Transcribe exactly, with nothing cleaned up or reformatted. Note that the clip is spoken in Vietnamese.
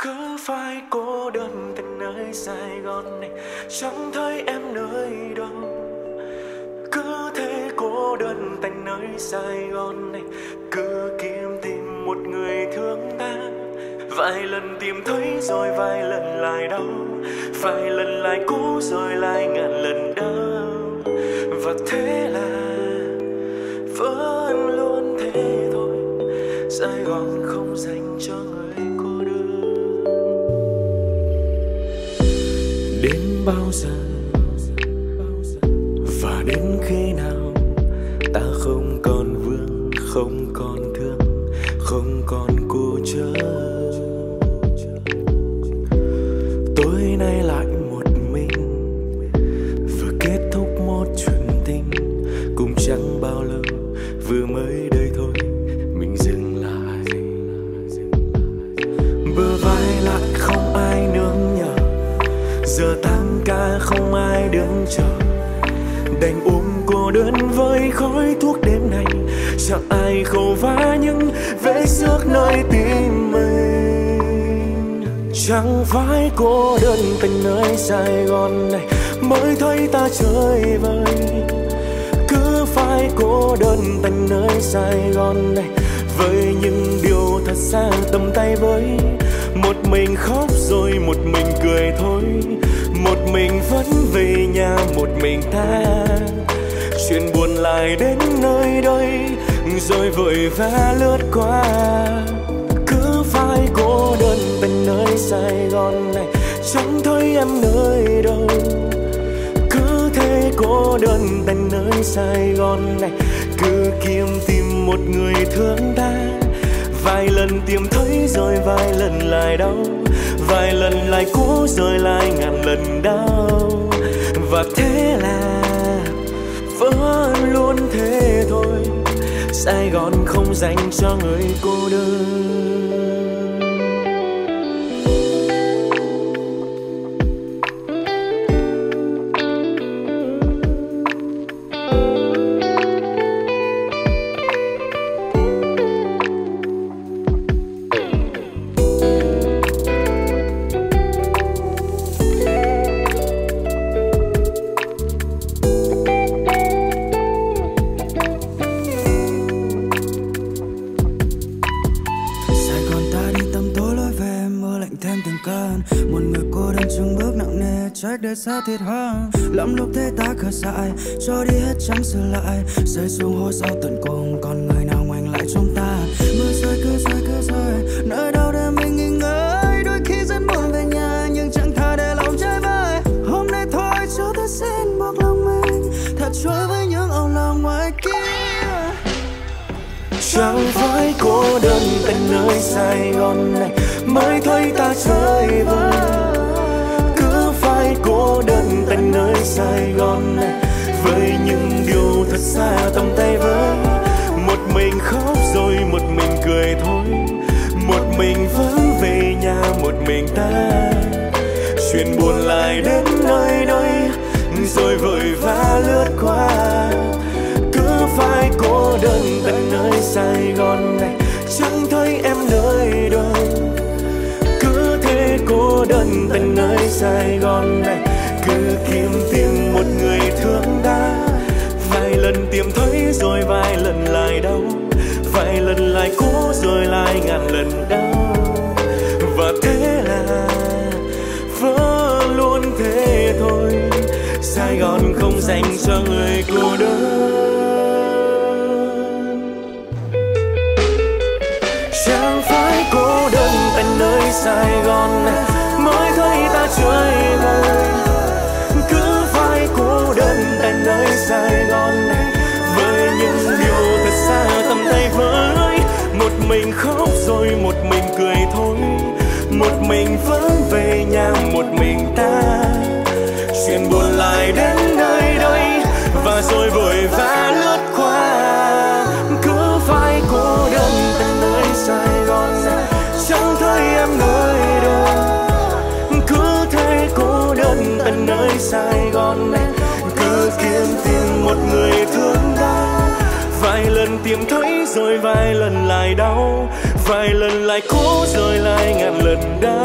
Cứ phải cô đơn tại nơi Sài Gòn này, chẳng thấy em nơi đâu. Cứ thế cô đơn tại nơi Sài Gòn này, cứ kiếm tìm một người thương ta. Vài lần tìm thấy rồi vài lần lại đau, vài lần lại cố rồi lại ngàn lần đau. Và thế là vẫn luôn thế thôi, Sài Gòn không dành cho người cô đơn. Đến bao giờ và đến khi nào ta không còn vương, không còn thương, không còn cô chờ. Tối nay lại một mình, vừa kết thúc một chuyện tình, cũng chẳng bao lâu, vừa mới đây thôi mình dừng lại. Bờ vai lại không ai nương nhờ, giờ tan ca không ai đứng chờ. Đành ôm cô đơn với khói thuốc đêm này, chẳng ai khâu vá những vết xước nơi tim mình. Chẳng phải cô đơn tình nơi Sài Gòn này mới thấy ta chơi vơi. Cứ phải cô đơn tình nơi Sài Gòn này với những điều thật xa tầm tay với. Một mình khóc rồi một mình cười thôi, một mình vẫn về nhà một mình ta. Chuyện buồn lại đến nơi đây rồi vội vã lướt qua. Cứ phải cô đơn bên nơi Sài Gòn này, chẳng thấy em nơi đâu. Cứ thế cô đơn bên nơi Sài Gòn này, cứ kiếm tìm một người thương ta. Vài lần tìm thấy rồi vài lần lại đau, vài lần lại cố rồi lại ngàn lần đau. Và thế là vẫn luôn thế thôi, Sài Gòn không dành cho người cô đơn. Để xa thiệt hoang lắm lúc thế ta khờ dại, cho đi hết chẳng sửa lại, rơi xuống hố sâu tận cùng, còn người nào ngoảnh lại trong ta. Mưa rơi cứ rơi cứ rơi, nơi đâu để mình nghỉ ngơi. Đôi khi rất buồn về nhà nhưng chẳng tha để lòng trái vai. Hôm nay thôi cho ta xin buộc lòng mình thật trôi với những âu lo ngoài kia. Chẳng phải cô đơn tại nơi Sài Gòn này mới thấy ta chơi vơi. Cô đơn tại nơi Sài Gòn này với những điều thật xa tầm tay với. Một mình khóc rồi một mình cười thôi, một mình vẫn về nhà một mình ta. Chuyện buồn lại đến nơi đây rồi vội vã lướt qua. Cứ phải cô đơn tại nơi Sài Gòn này, chẳng thấy em nơi đâu. Cứ thế cô đơn tại nơi Sài Gòn này, cứ kiếm tìm một người thương ta. Vài lần tìm thấy rồi vài lần lại đau, vài lần lại cố rồi lại ngàn lần đau. Và thế là vẫn luôn thế thôi, Sài Gòn không dành cho người cô đơn. Chẳng phải cô đơn tại nơi Sài Gòn này mới thấy ta chơi vơi. Cứ phải cô đơn tại nơi Sài Gòn này với những điều thật xa tầm tay với. Một mình khóc rồi một mình cười thôi, một mình vẫn về nhà một mình ta. Chuyện buồn lại đến nơi đây và rồi vội vã lướt qua. Cứ phải cô đơn tại nơi Sài Gòn này, chẳng thấy em nơi đâu. Cứ thế cô đơn tại nơi Sài Gòn này, cứ kiếm tìm một người thương ta. Vài lần tìm thấy rồi vài lần lại đau, vài lần lại cố rồi lại ngàn lần đau.